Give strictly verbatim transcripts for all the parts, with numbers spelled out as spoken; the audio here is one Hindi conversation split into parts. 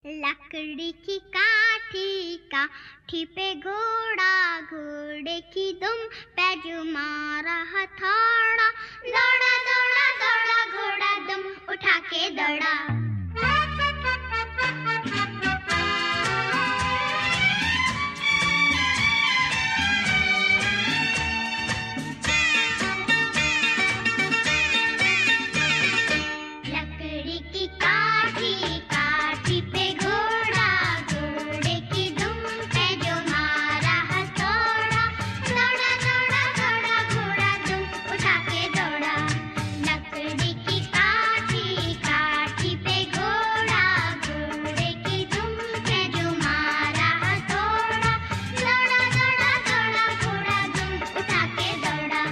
लकड़ी की काठी काठी पे घोड़ा, घोड़े की दुम पे जो मारा हथौड़ा। दौड़ा दौड़ा दौड़ा घोड़ा दुम उठा के दौड़ा। लकड़ी की काठी काठी पे घोड़ा, घोड़े की दुम पे जो मारा हथौड़ा। दौड़ा दौड़ा दौड़ा घोड़ा दुम उठा के दौड़ा। लकड़ी की काठी काठी पे घोड़ा, घोड़े की दुम पे जो मारा हथौड़ा। दौड़ा दौड़ा दौड़ा घोड़ा दुम उठा के दौड़ा।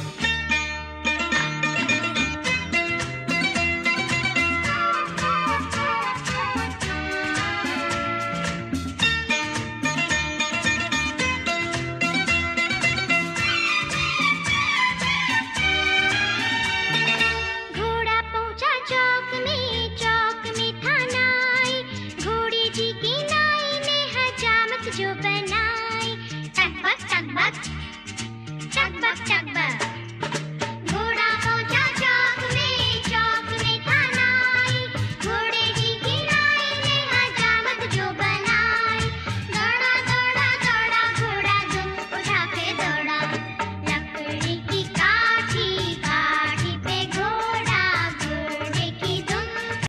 घोड़ा पहुंचा चौक में, चौक में था नाई। घोड़े जी की नाई ने हजामत जो बनाई। टकबक टकबक